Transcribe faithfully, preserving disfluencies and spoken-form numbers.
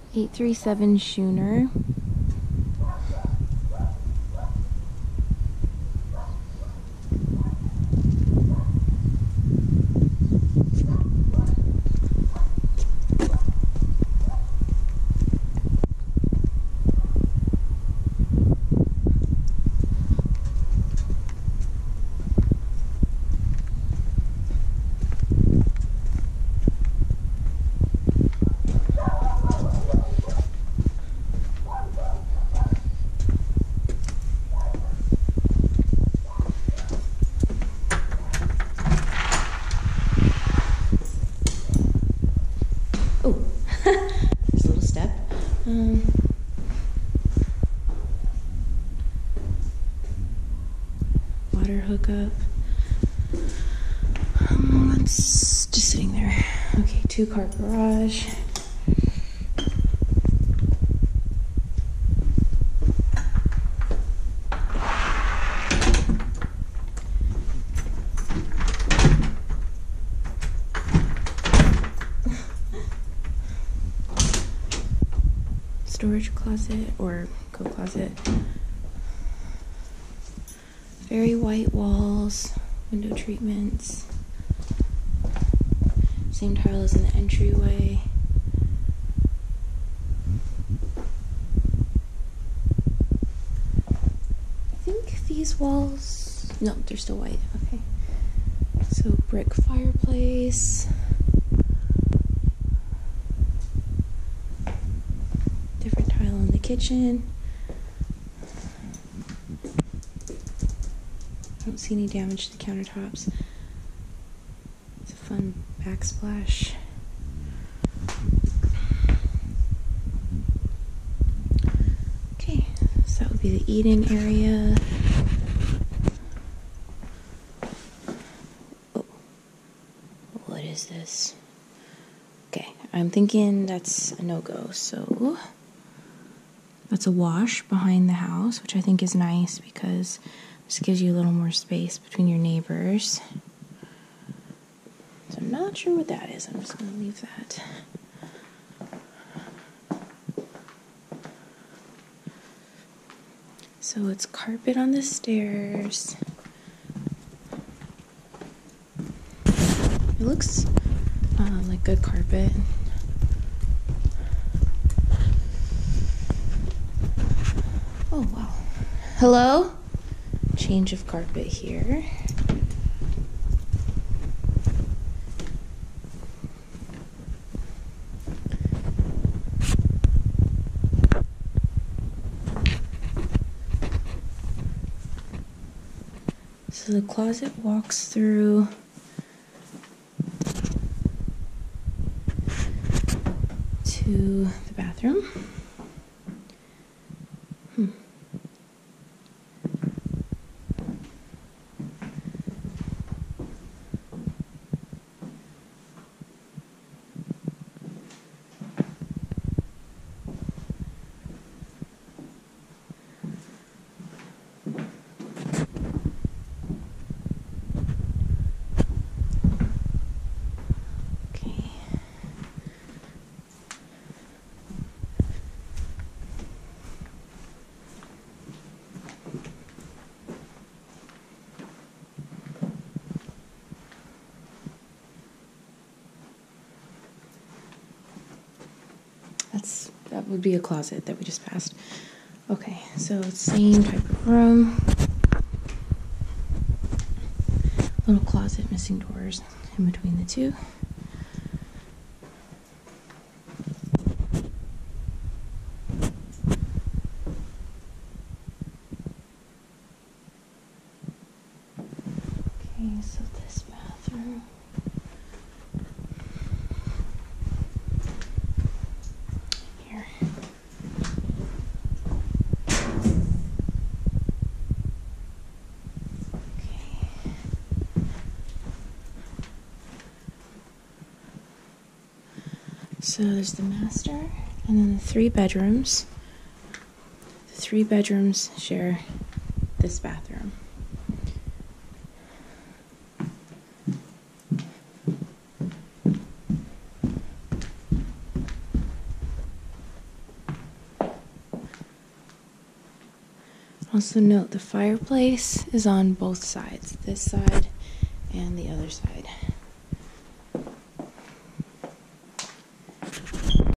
eight three seven Schooner. Um, water hookup. Um, it's just sitting there. Okay, two car garage. Storage closet or coat closet. Very white walls, window treatments. Same tile as in the entryway. I think these walls, no, they're still white, okay. So brick fireplace. Different tile in the kitchen. I don't see any damage to the countertops. It's a fun backsplash. Okay, so that would be the eating area. Oh, what is this? Okay, I'm thinking that's a no-go, so that's a wash behind the house, which I think is nice because this gives you a little more space between your neighbors. So I'm not sure what that is. I'm just going to leave that. So it's carpet on the stairs. It looks uh, like good carpet. Oh, wow. Hello? Change of carpet here. So the closet walks through to the bathroom. Hmm. That's, that would be a closet that we just passed. Okay, so same type of room. Little closet, missing doors in between the two. Okay, so this bathroom. Here. So there's the master, and then the three bedrooms. The three bedrooms share this bathroom. Also note the fireplace is on both sides, this side and the other side.